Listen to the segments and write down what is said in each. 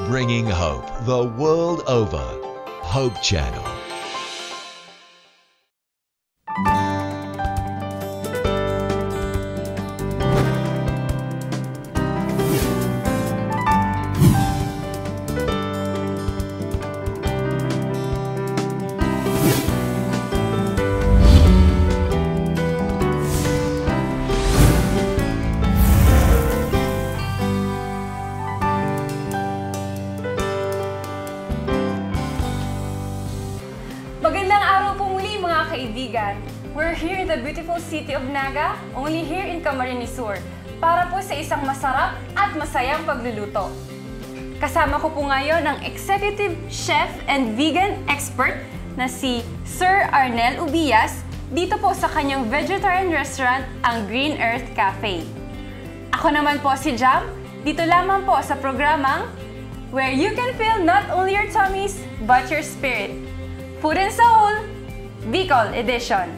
bringing hope the world over. Hope Channel. Magandang araw po muli mga kaibigan. We're here in the beautiful city of Naga, only here in Camarines Sur, para po sa isang masarap at masayang pagluluto. Kasama ko po ngayon ang executive chef and vegan expert na si Sir Arnel Ubias dito po sa kanyang vegetarian restaurant, ang Green Earth Cafe. Ako naman po si Jam, dito lamang po sa programang where you can fill not only your tummies but your spirit. Food and Soul, Bicol Edition.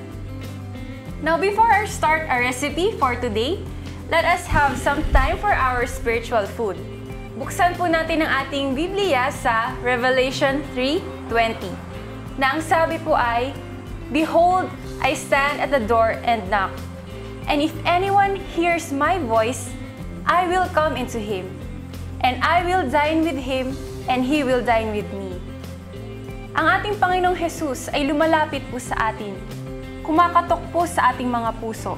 Now, before I start our recipe for today, let us have some time for our spiritual food. Buksan po natin ang ating Biblia sa Revelation 3:20, na ang sabi po ay, "Behold, I stand at the door and knock, and if anyone hears my voice, I will come into him, and I will dine with him, and he will dine with me." Ang ating Panginoong Jesus ay lumalapit po sa atin, kumakatok po sa ating mga puso.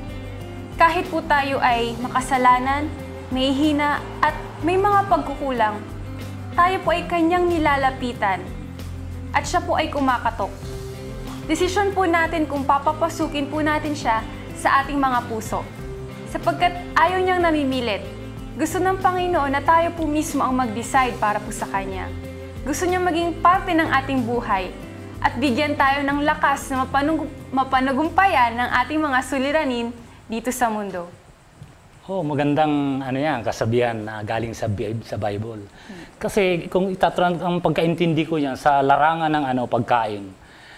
Kahit po tayo ay makasalanan, may hina at may mga pagkukulang, tayo po ay kanyang nilalapitan at siya po ay kumakatok. Desisyon po natin kung papapasukin po natin siya sa ating mga puso, sapagkat ayaw niyang namimilit. Gusto ng Panginoon na tayo po mismo ang mag-decide para po sa Kanya. Gusto niya maging parte ng ating buhay at bigyan tayo ng lakas na mapanugumpayan ng ating mga suliranin dito sa mundo. Oh, magandang kasabihan na galing sa Bible. Kasi kung ang pagkaintindi ko niyan sa larangan ng pagkain,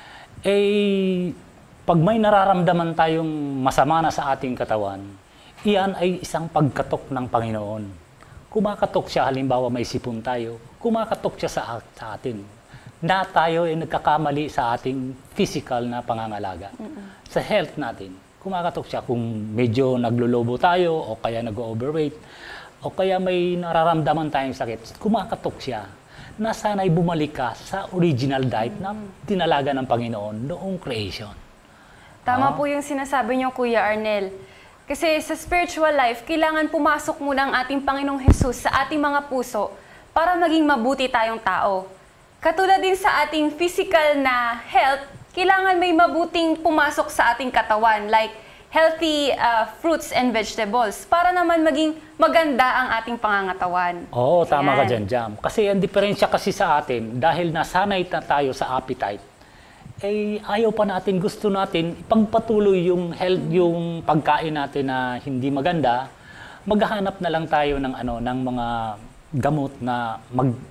pag may nararamdaman tayong masama na sa ating katawan, iyan ay isang pagkatok ng Panginoon. Kumakatok siya, halimbawa may sipon tayo, kumakatok siya sa atin na tayo ay nagkakamali sa ating physical na pangangalaga. Sa health natin, kumakatok siya kung medyo naglulubo tayo o kaya nag-overweight o kaya may nararamdaman tayong sakit, kumakatok siya na sana'y bumalik ka sa original diet na tinalaga ng Panginoon noong creation. Tama po yung sinasabi niyo, Kuya Arnel. Kasi sa spiritual life, kailangan pumasok muna ang ating Panginoong Jesus sa ating mga puso para maging mabuti tayong tao. Katulad din sa ating physical na health, kailangan may mabuting pumasok sa ating katawan, like healthy fruits and vegetables, para naman maging maganda ang ating pangangatawan. Oo, tama ka dyan, Jam. Kasi ang diferensya kasi sa atin, dahil nasanay na tayo sa appetite, ayaw pa natin, gusto natin ipagpatuloy yung health, yung pagkain natin na hindi maganda, maghahanap na lang tayo ng ng mga gamot na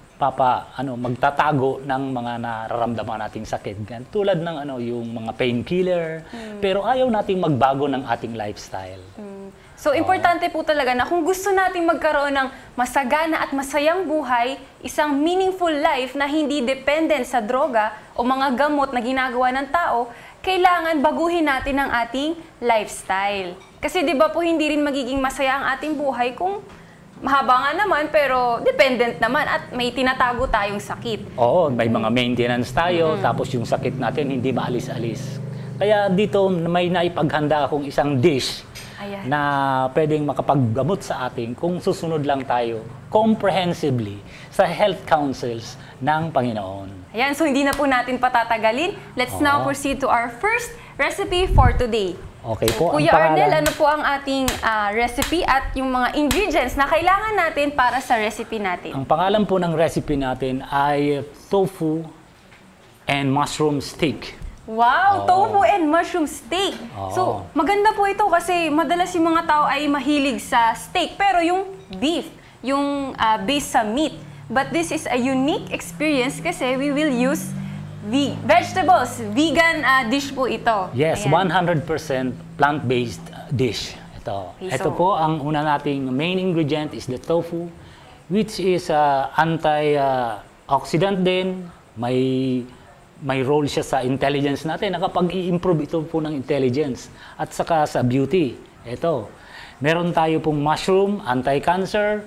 magtatago ng mga nararamdaman nating sakit. Tulad ng yung mga painkiller, pero ayaw nating magbago ng ating lifestyle. So, importante po talaga na kung gusto nating magkaroon ng masagana at masayang buhay, isang meaningful life na hindi dependent sa droga o mga gamot na ginagawa ng tao, kailangan baguhin natin ang ating lifestyle. Kasi di ba po hindi rin magiging masaya ang ating buhay kung mahaba nga naman pero dependent naman at may tinatago tayong sakit. Oo, may mga maintenance tayo, tapos yung sakit natin hindi maalis-alis. Kaya dito may naipaghanda akong isang dish na pwedeng makapaggamot sa atin kung susunod lang tayo comprehensively sa health counsels ng Panginoon. Ayan, so hindi na po natin patatagalin. Let's now proceed to our first recipe for today. Okay po. Kuya Arnel, ano po ang ating recipe at yung mga ingredients na kailangan natin para sa recipe natin? Ang pangalan po ng recipe natin ay tofu and mushroom steak. Wow! Tofu and mushroom steak. So, maganda po ito kasi madalas yung mga tao ay mahilig sa steak, pero yung beef, yung based sa meat. But this is a unique experience kasi we will use vegetables, vegan dish po ito. Yes, ayan. 100% plant-based dish. Ito. Okay, Ito so, po, ang una nating main ingredient is the tofu. which is anti-oxidant din. May role siya sa intelligence natin. Nakapag-i-improve ito po ng intelligence. At saka sa beauty. Ito. Meron tayo pong mushroom, anti-cancer,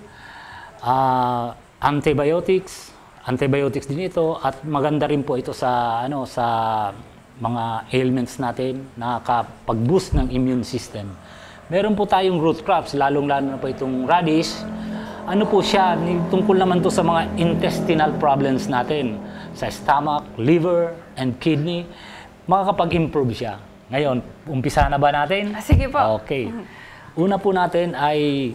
antibiotics. Antibiotics din ito. At maganda rin po ito sa, sa mga ailments natin. Nakakapag-boost ng immune system. Meron po tayong root crops, lalong-lalo na po itong radish. Ano po siya, tungkol naman to sa mga intestinal problems natin. Sa stomach, liver, and kidney. Makakapag-improve siya. Ngayon, umpisa na ba natin? Sige po. Okay. Una po natin ay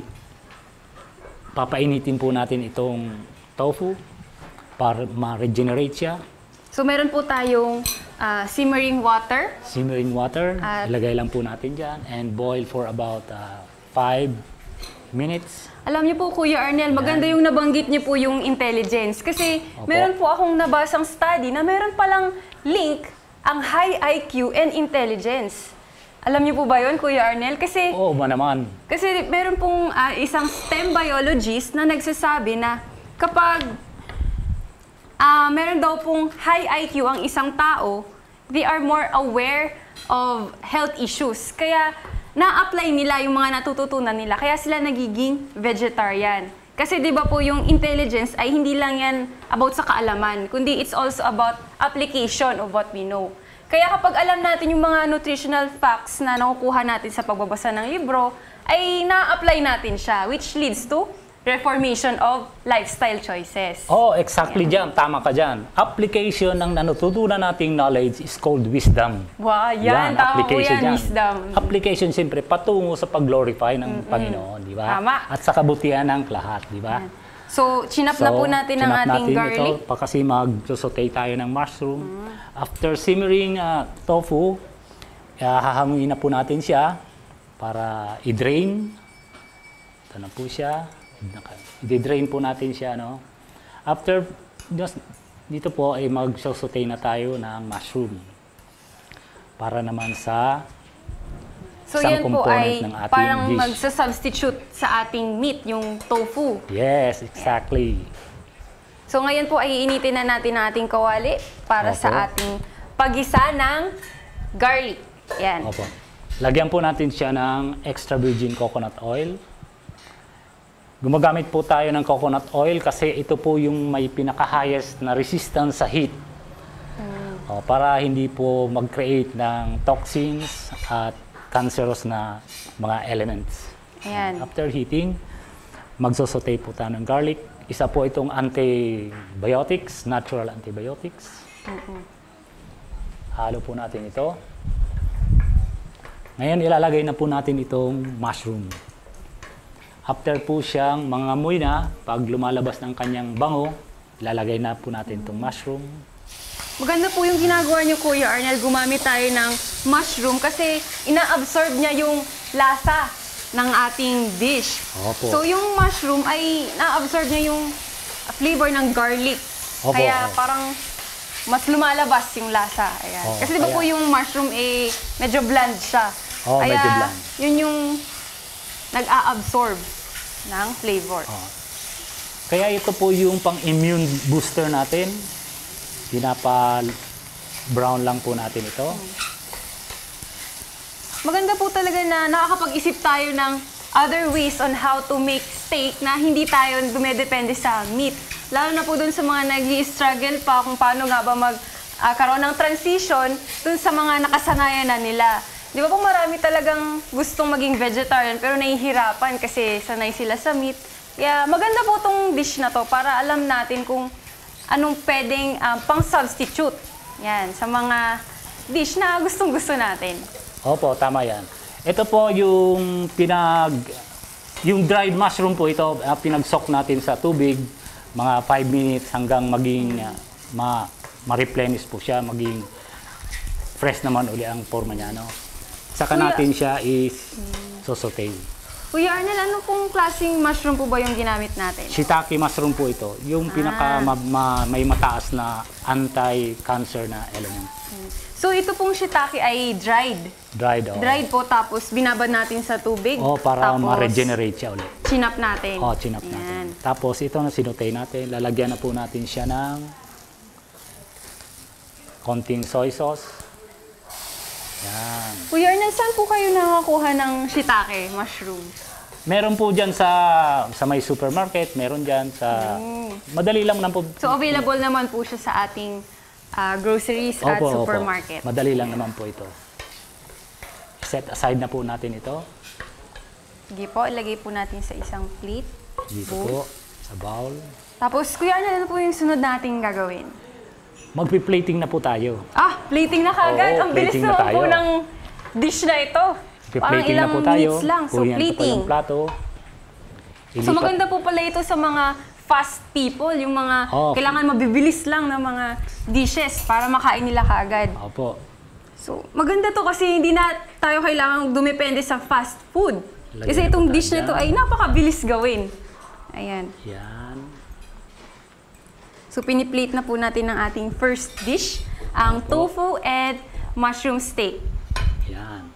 papainitin po natin itong tofu para ma-regenerate siya. So meron po tayong simmering water. Simmering water, At ilagay lang po natin dyan and boil for about 5 minutes. alam niyo po, Kuya Arnel, maganda yung nabanggit niyo po yung intelligence. Kasi Opo. meron po akong nabasang study na meron palang link ang high IQ and intelligence. Alam niyo po ba yun, Kuya Arnel? Kasi Oo ba naman? meron pong isang STEM biologist na nagsasabi na kapag meron daw pong high IQ ang isang tao, they are more aware of health issues. Kaya na-apply nila yung mga natututunan nila. Kaya sila nagiging vegetarian. Kasi di ba po yung intelligence ay hindi lang yan about sa kaalaman, kundi it's also about application of what we know. Kaya kapag alam natin yung mga nutritional facts na nakukuha natin sa pagbabasa ng libro, ay na-apply natin siya, which leads to reformation of lifestyle choices. Oh, exactly dyan. Tama ka dyan. Application ng natutunan nating knowledge is called wisdom. Wow, yan. Tama po yan, dyan. wisdom. Application, siyempre, patungo sa pag-glorify ng Panginoon, di ba? Tama. At sa kabutihan ng lahat, di ba? So, chinap na po natin ang chinap ating natin garlic. Ito, kasi mag-saute tayo ng mushroom. After simmering tofu, hahanguin na po natin siya para i-drain. Ito na po siya. I-drain po natin siya, no? After, dito po ay mag-saute na tayo ng mushroom. Para naman sa So, isang yan po component ay ng ating parang dish. magsa-substitute sa ating meat, yung tofu. Yes, exactly. So, ngayon po ay iinitin na natin ang ating kawali para Opo. sa ating pagisa ng garlic. Yan. Opo. Lagyan po natin siya ng extra virgin coconut oil. Gumagamit po tayo ng coconut oil kasi ito po yung may pinaka-highest na resistance sa heat. Para hindi po mag-create ng toxins at cancerous na mga elements. Ayan. After heating, magsosote po tayo ng garlic. Isa po itong antibiotics, natural antibiotics. Halo po natin ito. Ngayon, ilalagay na po natin itong mushroom. After po siyang mangamoy na, pag lumalabas ng kanyang bango, ilalagay na po natin itong mushroom. Maganda po yung ginagawa niyo, Kuya Arnel. Gumamit tayo ng mushroom kasi ina-absorb niya yung lasa ng ating dish. Opo. So, yung mushroom ay na-absorb niya yung flavor ng garlic. Opo, Kaya opo. parang mas lumalabas yung lasa. Ayan. Oo, Kasi di ba po kaya- yung mushroom medyo bland siya. Oo, Kaya medyo bland. yun yung nag-a-absorb ng flavor. Kaya ito po yung pang-immune booster natin. Pinapa-brown lang po natin ito. Maganda po talaga na nakakapag-isip tayo ng other ways on how to make steak na hindi tayo dumedepende sa meat. Lalo na po dun sa mga nag-i-struggle pa kung paano nga ba magkaroon ng transition dun sa mga nakasanayan na nila. Di ba po marami talagang gustong maging vegetarian pero nahihirapan kasi sanay sila sa meat. Kaya maganda po tong dish na to para alam natin kung anong pwedeng pang-substitute yan, sa mga dish na gustong-gusto natin. Opo, tama yan. Ito po yung yung dried mushroom po ito, pinag-soak natin sa tubig, mga 5 minutes hanggang maging ma-replenish po siya, maging fresh naman uli ang forma niya. No? Saka Kuya- natin siya is sosote. Kuya Arnel, ano pong klaseng mushroom po ba yung ginamit natin? Shiitake mushroom po ito, yung pinaka may mataas na anti-cancer na element. So ito pong shiitake ay dried. Dried, oh. Dried po tapos binabad natin sa tubig. Oh, para tapos ma-regenerate siya ulit. chinap natin. Chinap Ayan. natin. Tapos ito na sinutay natin. Lalagyan na po natin siya ng konting soy sauce. Yan. Kuya Arnel, saan po kayo nakakuha ng shiitake mushroom? Meron po dyan sa may supermarket, meron dyan sa... Madali lang po. So, available naman po siya sa ating groceries at supermarket. Opo. Madali lang naman po ito. Set aside na po natin ito. Sige po, ilagay po natin sa isang plate. Dito po, sa bowl. Tapos, Kuya Arnel, ano po yung sunod nating gagawin? Magpi-plating na po tayo. Plating na kagad. Oo, Ang bilis plating na naman po tayo. ng dish na ito. Parang Magpi-plating na ilang po tayo. minutes lang. So, Kunin na po plating. yung plato. So, maganda po pala ito sa mga fast people, yung mga kailangan mabibilis lang ng mga dishes para makain nila kaagad. Opo. So, maganda to kasi hindi na tayo kailangang dumepende sa fast food. Lagyan Kasi na itong po dish na tayo to ay napakabilis gawin. Ayan. Yan. So, piniplate na po natin ang ating first dish, ang tofu and mushroom steak. Yan.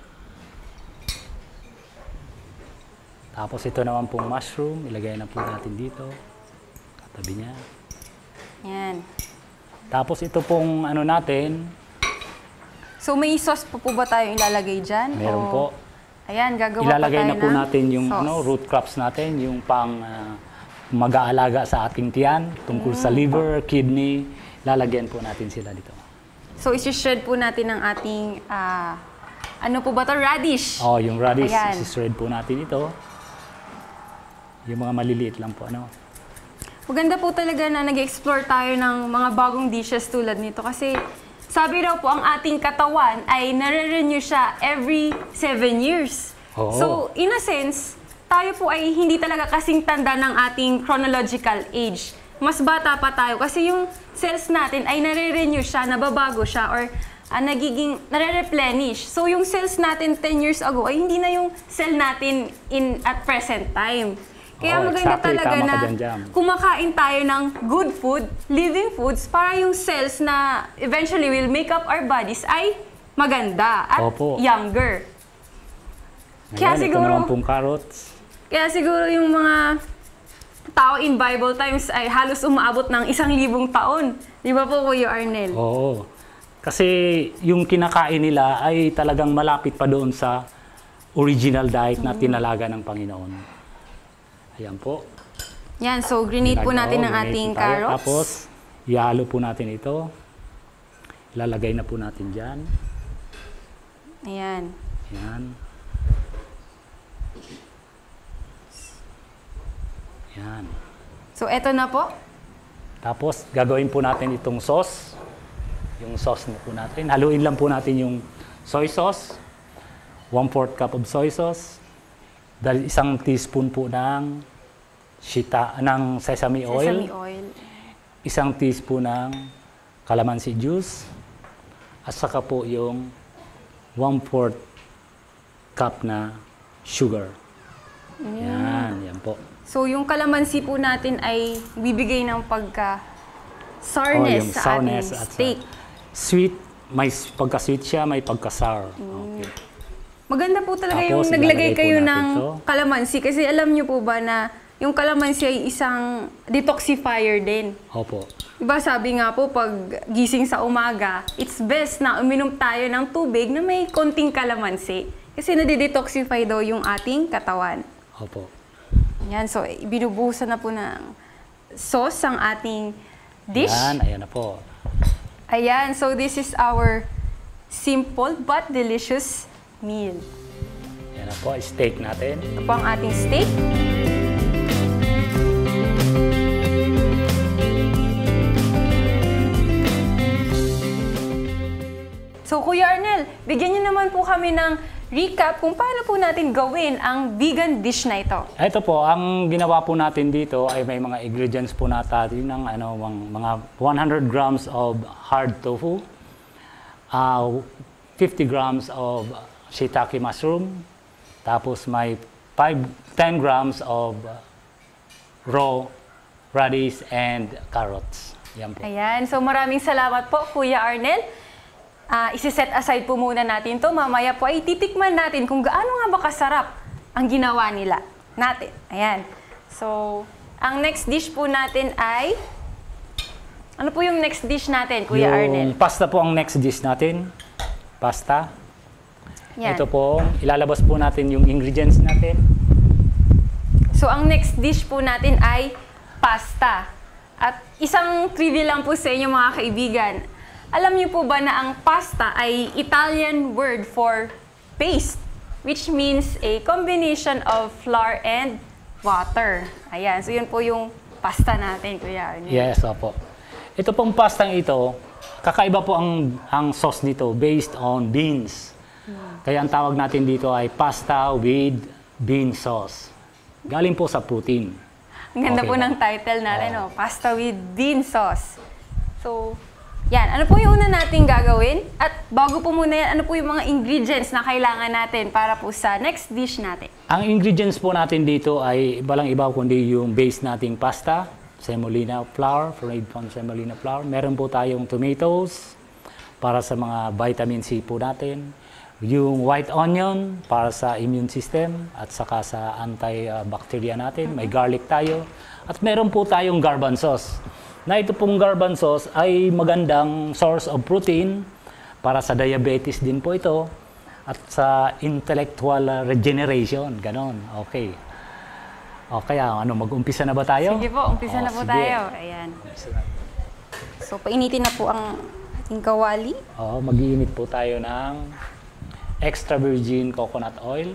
Tapos ito naman pong mushroom, ilagay na po natin dito. Katabi niya. Yan. Tapos ito pong ano natin, So, may sauce pa po ba tayo ilalagay dyan? meron O- po. Ayan, gagawa Ilalagay pa tayo na po ng natin yung sauce. root crops natin, yung pang mag-aalaga sa ating tiyan, tungkol sa liver, kidney, lalagyan po natin sila dito. So, isi-shred po natin ang ating, ano po ba to? Radish. Yung radish, Ayan. isi-shred po natin ito. Yung mga maliliit lang po, ano. Maganda po talaga na nag-explore tayo ng mga bagong dishes tulad nito kasi sabi raw po ang ating katawan ay nare-renew siya every 7 years. Oo. So, in a sense, tayo po ay hindi talaga kasing tanda ng ating chronological age. Mas bata pa tayo kasi yung cells natin ay nare-renew siya, nababago siya, or nagiging nare-replenish. So, yung cells natin 10 years ago ay hindi na yung cell natin at present time. Kaya maganda exactly. talaga Tama ka na dyan, Jam. kumakain tayo ng good food, living foods, para yung cells na eventually will make up our bodies ay maganda at Opo. younger. Kaya Ayan, siguro- ito naman pong carrots. Kaya siguro yung mga tao in Bible times ay halos umaabot ng 1,000 taon. Di ba po, Kuya Arnel? Oo. Kasi yung kinakain nila ay talagang malapit pa doon sa original diet na tinalaga ng Panginoon. Ayan po. Yan, so grenade po natin ang Grenade ating po tayo. carrots. Tapos, ihalo po natin ito. Ilalagay na po natin dyan. Ayan. Ayan. Ayan. So, eto na po. Tapos, gagawin po natin itong sauce. Yung sauce na po natin. Haluin lang po natin yung soy sauce. 1/4 cup of soy sauce. Dahil 1 teaspoon po ng ng sesame oil. Sesame oil. 1 teaspoon ng calamansi juice. At saka po yung 1/4 cup na sugar. Yan po. So, yung kalamansi po natin ay bibigay ng pagka-sourness Yung sa ating sourness at steak. Sweet, may pagka-sweet siya, may pagka-sour. Okay. Maganda po talaga Tapos, yung naglagay ilalagay po kayo natin ng to. kalamansi kasi alam niyo po ba na yung kalamansi ay isang detoxifier din. Opo. Diba sabi nga po pag gising sa umaga, it's best na uminom tayo ng tubig na may konting kalamansi kasi nadidetoxify daw yung ating katawan. Opo. Yan, so binubuhusan na po ng sauce ang ating dish. Yan, ayan na po. Ayan, so this is our simple but delicious meal. Yan na po, steak natin. Ito po ang ating steak. So, Kuya Arnel, bigyan niyo naman po kami ng recap kung paano po natin gawin ang vegan dish na ito. Ito po, ang ginawa po natin dito ay may mga ingredients po natin ng mga 100 grams of hard tofu, 50 grams of shiitake mushroom, tapos may 10 grams of raw radish and carrots. Yan po. Ayan, so maraming salamat po, Kuya Arnel. Isi-set aside po muna natin to. Mamaya po ay titikman natin kung gaano nga ba kasarap ang ginawa nila natin. Ayan. So, ang next dish po natin ay... Ano po yung next dish natin, Kuya Arnel? Yung pasta po ang next dish natin. Pasta. Yan. Ito po, ilalabas po natin yung ingredients natin. So, ang next dish po natin ay pasta. At isang trivia lang po sa inyo mga kaibigan. Alam niyo po ba na ang pasta ay Italian word for paste, which means a combination of flour and water. Ayan, so yun po yung pasta natin, Kuya Arnel. Yes, opo. Ito pong pastang ito, kakaiba po ang sauce nito based on beans. Kaya ang tawag natin dito ay pasta with bean sauce. Galing po sa protein. Ang ganda Okay po ba? ng title natin, no? Pasta with bean sauce. So, yan. Ano po yung una nating gagawin? At bago po muna yan, ano po yung mga ingredients na kailangan natin para po sa next dish natin? Ang ingredients po natin dito ay ibalang iba kundi yung base nating pasta, semolina flour, made from semolina flour. Meron po tayong tomatoes para sa mga vitamin C po natin. Yung white onion para sa immune system at saka sa antibacteria natin. May garlic tayo. At meron po tayong garbanzos. Na ito pong garbanzos ay magandang source of protein para sa diabetes din po ito. At sa intellectual regeneration. Ganon. Okay. O kaya, mag-umpisa na ba tayo? Sige po, umpisa na po sige. tayo. Ayan. So, painitin na po ang ating kawali. Mag-iinit po tayo ng extra virgin coconut oil.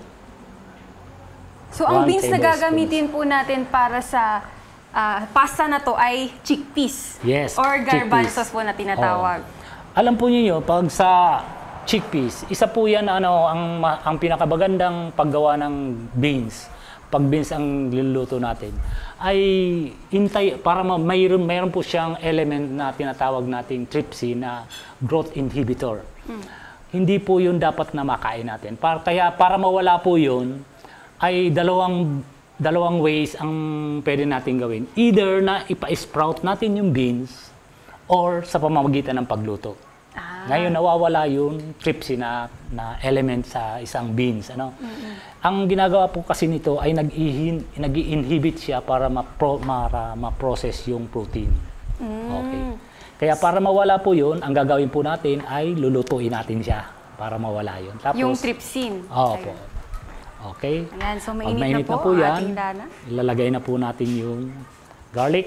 So, ang 1 beans na tablespoon. gagamitin po natin para sa pasta na to ay chickpeas. Yes, Or garbanzos chickpeas. po na tinatawag. Alam po niyo pag sa chickpeas, isa po yan ang pinakabagandang paggawa ng beans. Pag beans ang niluluto natin, ay para mayroon po siyang element na tinatawag nating trypsin na growth inhibitor. Hindi po yun dapat na makain natin. Kaya para mawala po yun, ay dalawang ways ang pwede natin gawin. Either na ipa-sprout natin yung beans or sa pamamagitan ng pagluto. Ngayon, nawawala yung trypsin na element sa isang beans. Ang ginagawa po kasi nito ay nag-i-inhibit siya para ma-process yung protein. Okay. Kaya para mawala po yun, ang gagawin po natin ay lulutuin natin siya para mawala yun. Tapos, Yung trypsin. Opo. Okay. Ayan, so Pag mainit na po ang ating dana. ilalagay na po natin yung garlic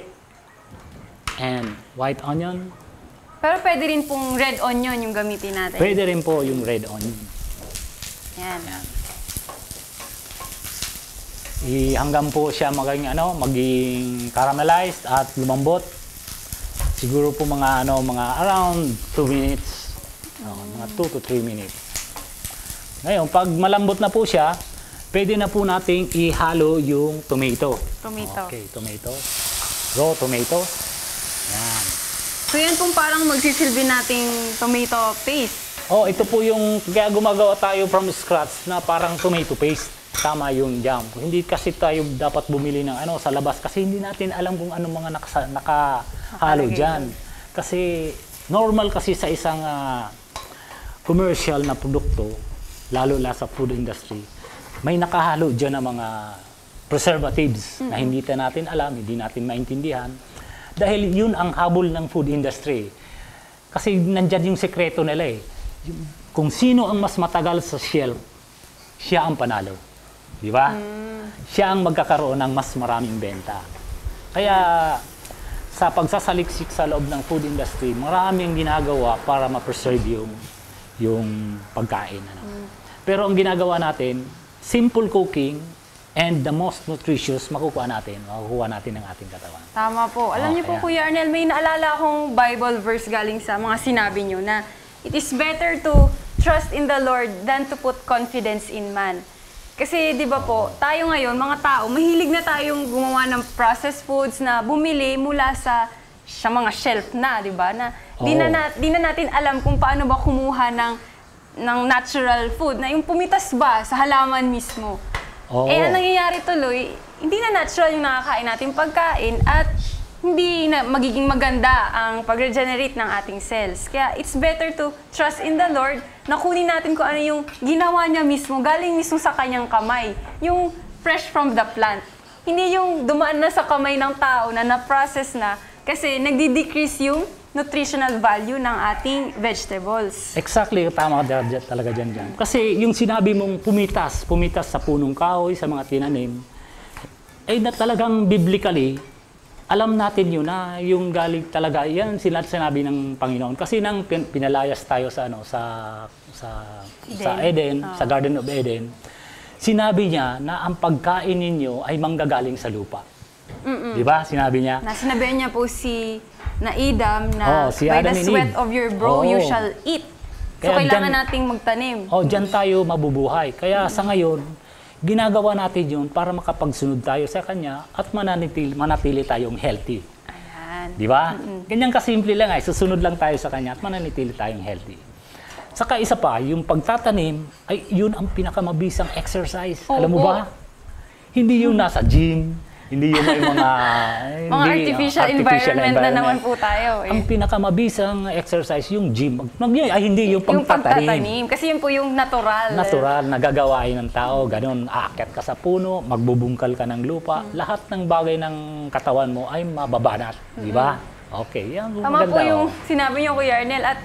and white onion. Pero pwede rin pong red onion yung gamitin natin. Pwede rin po yung red onion. Yan. Yan. Hanggang po siya maging caramelized at lumambot. Siguro po mga around 2 minutes. Mga 2 to 3 minutes. Ngayon, pag malambot na po siya, pwede na po nating ihalo yung tomato. Tomato. Okay, tomato. Raw tomato. Yan. So yan pong parang magsisilbi nating tomato paste. Ito po yung, kaya gumagawa tayo from scratch na parang tomato paste. Tama yung jam. Hindi kasi tayo dapat bumili ng sa labas kasi hindi natin alam kung anong mga nakahalo dyan. Kasi normal kasi sa isang commercial na produkto, lalo na sa food industry, may nakahalo dyan ng mga preservatives na hindi natin alam, hindi natin maintindihan. Dahil yun ang habol ng food industry. Kasi nandyan yung sekreto nila eh. Kung sino ang mas matagal sa shelf, siya ang panalo. Di ba? Siya ang magkakaroon ng mas maraming benta. Kaya sa pagsasaliksik sa loob ng food industry, maraming ginagawa para ma-preserve yung pagkain. Pero ang ginagawa natin, simple cooking, and the most nutritious makukuha natin ng ating katawan. Tama po. Alam niyo po, Kuya Arnel, may naalala akong Bible verse galing sa mga sinabi niyo na it is better to trust in the Lord than to put confidence in man. Kasi, di ba po, tayo ngayon, mga tao, mahilig na tayong gumawa ng processed foods na bumili mula sa mga shelf na, di ba? Na di na natin alam kung paano ba kumuha ng natural food, na yung pumitas ba sa halaman mismo. Ang nangyayari tuloy, hindi na natural yung nakakain natin pagkain at hindi na magiging maganda ang pag-regenerate ng ating cells. Kaya it's better to trust in the Lord na kunin natin kung ano yung ginawa niya mismo, galing mismo sa kanyang kamay. Yung fresh from the plant. Hindi yung dumaan na sa kamay ng tao na na-process na kasi nagdi-decrease yung nutritional value ng ating vegetables. Exactly, tama ka talaga dyan. Kasi yung sinabi mong pumitas sa punong kahoy, sa mga tinanim, ay na talagang biblically, alam natin yun na yung galing talaga, yan sinabi ng Panginoon. Kasi nang pinalayas tayo sa Eden, sa Garden of Eden, sinabi niya na ang pagkain ninyo ay manggagaling sa lupa. Di ba? Sinabi niya. Sinabihan niya po si Adam na si by Adam the and sweat Eve. of your brow you shall eat. So Kaya kailangan dyan- nating magtanim. Diyan tayo mabubuhay. Kaya sa ngayon, ginagawa natin yun para makapagsunod tayo sa Kanya at manatili tayong healthy. Ayan. Di ba? Ganyan kasimple lang ay susunod lang tayo sa Kanya at mananatili tayong healthy. Saka isa pa, yung pagtatanim ay yun ang pinakamabisang exercise. Alam mo Opo. ba? Hindi yung nasa gym, hindi yung may mga Artificial environment na naman po tayo. Ang pinakamabisang exercise yung gym. Hindi yung Yung pagtatanim. pagtatanim. Kasi yun po yung natural. Natural na gagawain ng tao, ganun, aakyat ka sa puno, magbubungkal ka ng lupa, lahat ng bagay ng katawan mo ay mababanat, di ba? Okay, yan Tama maganda. po yung sinabi niyo, Kuya Arnel. At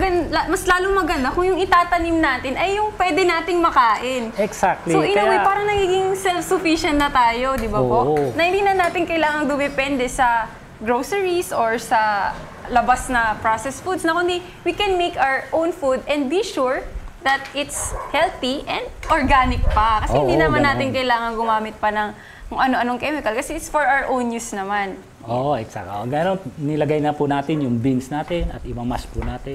mas lalong maganda kung yung itatanim natin ay yung pwede nating makain. Exactly. So in a way, parang nagiging self-sufficient na tayo, di ba po? Oo. Na hindi na natin kailangang dumepende sa groceries or sa labas na processed foods, na kundi we can make our own food and be sure that it's healthy and organic pa. Kasi hindi Oo, naman ganun. natin kailangan gumamit pa ng kung ano-anong chemical kasi it's for our own use naman. Oo, exactly. Ganun, nilagay na po natin yung beans natin at ibang mash po natin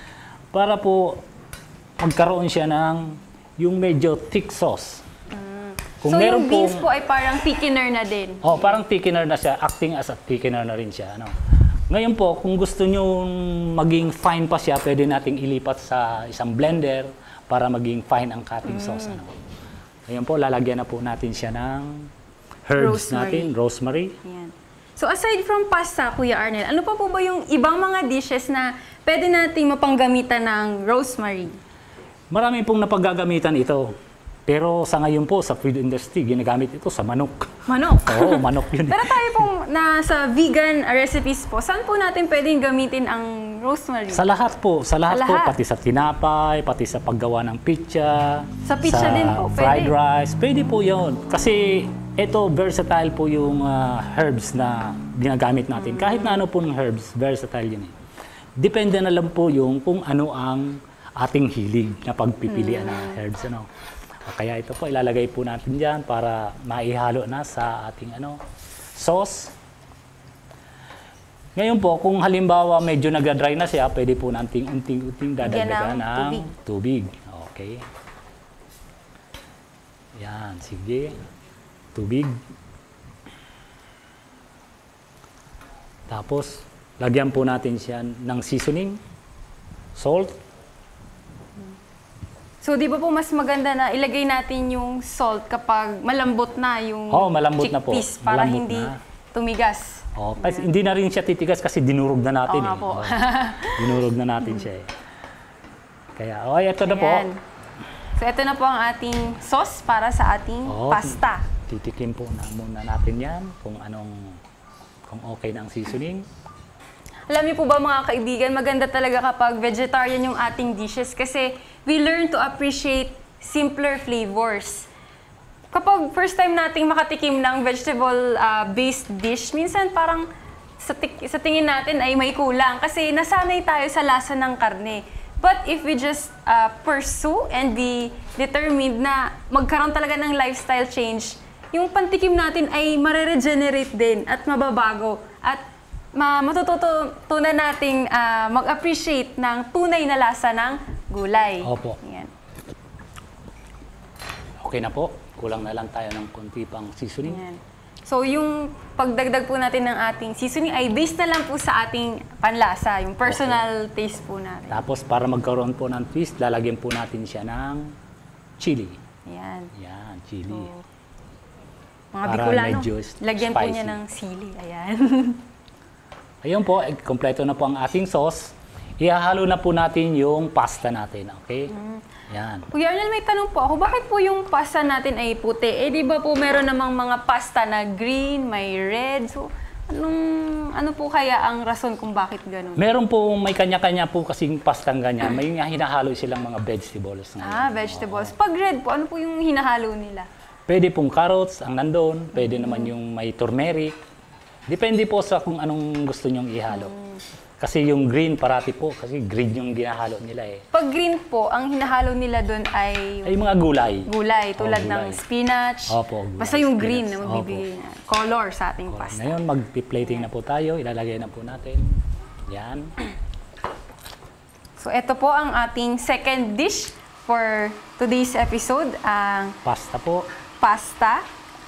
para po magkaroon siya ng yung medyo thick sauce. Kung So meron yung beans pong- po ay parang thickener na din. parang thickener na siya, acting as a thickener na rin siya. Ano? Ngayon po, kung gusto nyo maging fine pa siya, pwede nating ilipat sa isang blender para maging fine ang cutting sauce. Ano? Ngayon po, lalagyan na po natin siya ng herbs Rosemary. natin, rosemary. Ayan. So aside from pasta, Kuya Arnel, ano pa po ba yung ibang mga dishes na pwede nating mapanggamitan ng rosemary? Marami pong napaggagamitan ito. Pero sa ngayon po, sa food industry, ginagamit ito sa manok. Manok. Oo, manok yun. Pero tayo pong nasa vegan recipes po, saan po natin pwedeng gamitin ang rosemary? Sa lahat po, Sa po, lahat. pati sa tinapay, pati sa paggawa ng pizza, Sa pizza din po, fried pwede. rice, pwede po yun. Kasi ito, versatile po yung herbs na ginagamit natin. Kahit na ano po ng herbs, versatile yun eh. Depende na lang po yung kung ano ang ating hilig na pagpipilian ng herbs. Ano. Kaya ito po, ilalagay po natin dyan para maihalo na sa ating sauce. Ngayon po, kung halimbawa medyo nag-dry na siya, pwede po nating unting-unting dadagdagan Lagyan ng ng tubig. Okay. Yan, sige. Tubig. Tapos, lagyan po natin siya ng seasoning, salt. So di ba po mas maganda na ilagay natin yung salt kapag malambot na yung Malambot na po. chickpeas para Malambot hindi na. tumigas. Kasi hindi na rin siya titigas kasi dinurog na natin. Oo nga po. Dinurog na natin siya eh. Kaya, ito na po. Ayan. So ito na po ang ating sauce para sa ating pasta. Titikim po muna natin yan kung okay na ang seasoning. Alam niyo po ba mga kaibigan, maganda talaga kapag vegetarian yung ating dishes kasi we learn to appreciate simpler flavors. Kapag first time nating makatikim ng vegetable-based dish, minsan parang sa tingin natin ay may kulang kasi nasanay tayo sa lasa ng karne. But if we just pursue and be determined na magkaroon talaga ng lifestyle change, yung pantikim natin ay mare-regenerate din at mababago at matututunan nating mag-appreciate ng tunay na lasa ng gulay. Opo. Ayan. Okay na po. Kulang na lang tayo ng konti pang seasoning. Ayan. So yung pagdagdag po natin ng ating seasoning ay based na lang po sa ating panlasa, yung personal taste po natin. Tapos para magkaroon po ng twist, lalagyan po natin siya ng chili. Ayan. Yan, chili. So, mga Para Bicolano, medyo lagyan po niya spicy. ng sili. Ayan. Ayun po, kompleto na po ang ating sauce. ihahalo na po natin yung pasta natin, okay? Yan. Kuya Arnel, may tanong po ako. Bakit po yung pasta natin ay puti? Eh, di ba po meron namang mga pasta na green, may red? So, ano po kaya ang rason kung bakit ganun? Meron po, may kanya-kanya po kasing pastang ganyan. May hinahalo silang mga vegetables. Vegetables. Pag red po, ano po yung hinahalo nila? Pwede pong carrots ang nandun. Pwede naman yung may turmeric. Depende po sa kung anong gusto nyong ihalo. Kasi yung green parati po, kasi green yung ginahalo nila eh. Pag green po, ang hinahalo nila doon ay Ay mga gulay. gulay, tulad gulay. ng spinach. Opo, gulay, Basta yung green na spinach. magbibigay na color sa ating pasta. Ngayon, mag-plating na po tayo. Ilalagay na po natin. Yan. So, ito po ang ating second dish for today's episode, ang Pasta po. pasta.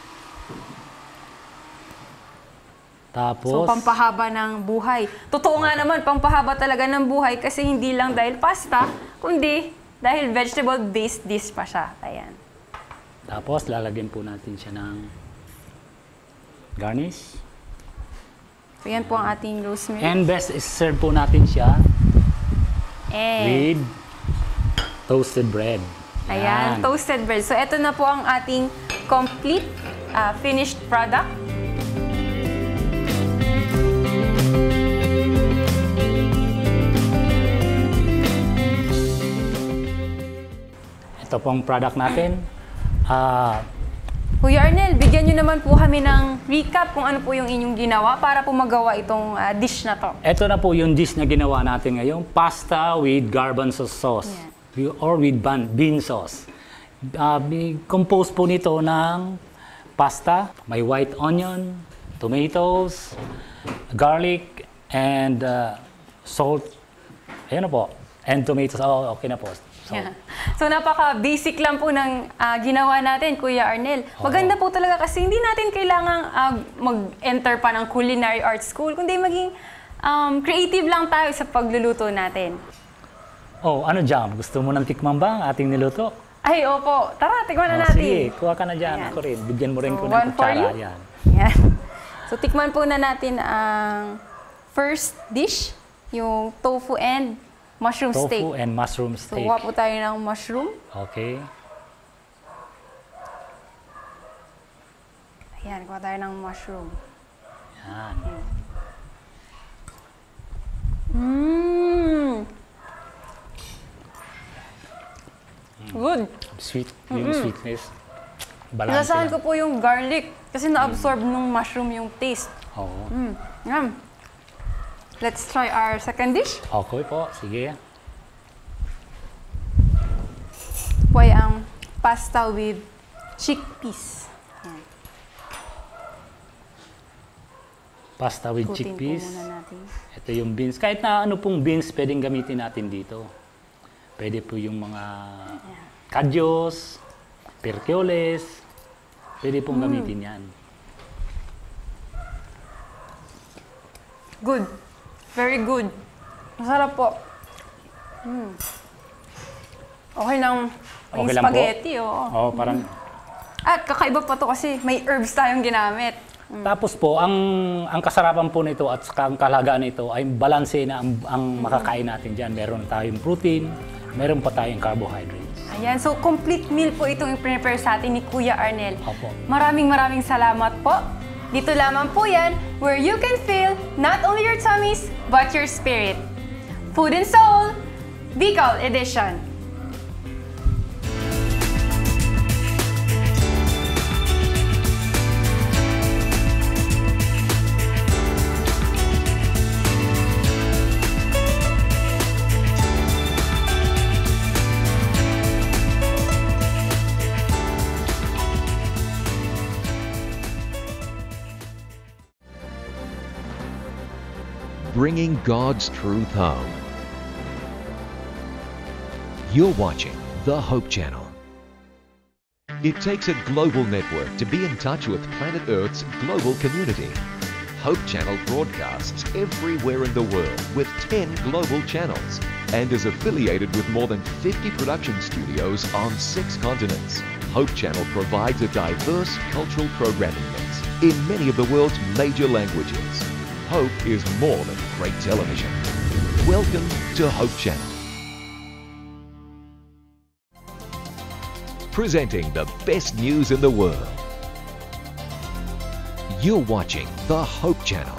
Tapos, So, pampahaba ng buhay. Totoo nga naman, pampahaba talaga ng buhay kasi hindi lang dahil pasta, kundi dahil vegetable-based dish pa siya. Ayan. tapos lalagyan po natin siya ng garnish. So, yan po ang ating rosemary. And best is serve po natin siya And, with toasted bread. ayan, toasted bread. So, ito na po ang ating complete finished product. Ito pong product natin. Kuya Arnel, bigyan nyo naman po kami ng recap kung ano po yung inyong ginawa para po magawa itong dish na to. Ito na po yung dish na ginawa natin ngayon. Pasta with garbanzo sauce. Or with bean sauce. Composed po nito ng pasta, may white onion, tomatoes, garlic, and salt. Ayan na po. And tomatoes. Oh, okay na po. Yeah. So napaka-basic lang po ng ginawa natin, Kuya Arnel. Maganda po talaga kasi hindi natin kailangang mag-enter pa ng culinary arts school, kundi maging creative lang tayo sa pagluluto natin. Oh, ano Jam? Gusto mo ng tikman ba ang ating niluto? Ay, opo. Tara, tikman na natin. Sige, kuha ka na dyan. Ayan. Ako rin. Bigyan mo rin So, ko ng one for kutsara. you? Yan. Yan. So tikman po na natin ang first dish, yung tofu and mushroom steak. Tofu and mushroom So, steak. kuha po tayo ng mushroom. Okay. Ayan, kuha tayo ng mushroom. Yan. Good. Sweet. Yung sweetness. Balance. Nasasahan ko po yung garlic kasi na-absorb ng mushroom yung taste. Oo. Yan. Let's try our second dish. Okay po. Sige. Po ay ang pasta with chickpeas. Yan. Pasta with Ikutin chickpeas. po muna natin. Ito yung beans. Kahit na ano pong beans pwedeng gamitin natin dito. Pwede po yung mga kadyos, perkioles. Pwede pong gamitin yan. Good. Very good. Masarap po. Okay lang. May Okay lang po? spaghetti, oo. Oo, parang... At kakaiba pa to kasi may herbs tayong ginamit. Tapos po, ang kasarapan po nito at saka ang kalagaan nito ay balanse na ang makakain natin dyan. Meron tayong protein, meron pa tayong carbohydrates. Ayan, so complete meal po itong i-prepare sa atin ni Kuya Arnel. Opo. Maraming salamat po. Dito lamang po yan, where you can feel not only your tummies, but your spirit. Food and Soul, Bicol Edition. Bringing God's truth home. You're watching the Hope Channel. It takes a global network to be in touch with planet Earth's global community. Hope Channel broadcasts everywhere in the world with 10 global channels and is affiliated with more than 50 production studios on 6 continents. Hope Channel provides a diverse cultural programming mix in many of the world's major languages. Hope is more than great television. Welcome to Hope Channel. Presenting the best news in the world. You're watching the Hope Channel.